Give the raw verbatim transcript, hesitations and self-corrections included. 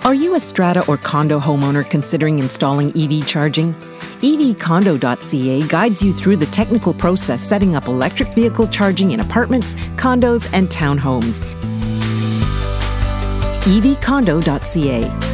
Are you a strata or condo homeowner considering installing E V charging? E V condo dot C A guides you through the technical process setting up electric vehicle charging in apartments, condos, and townhomes. E V condo dot C A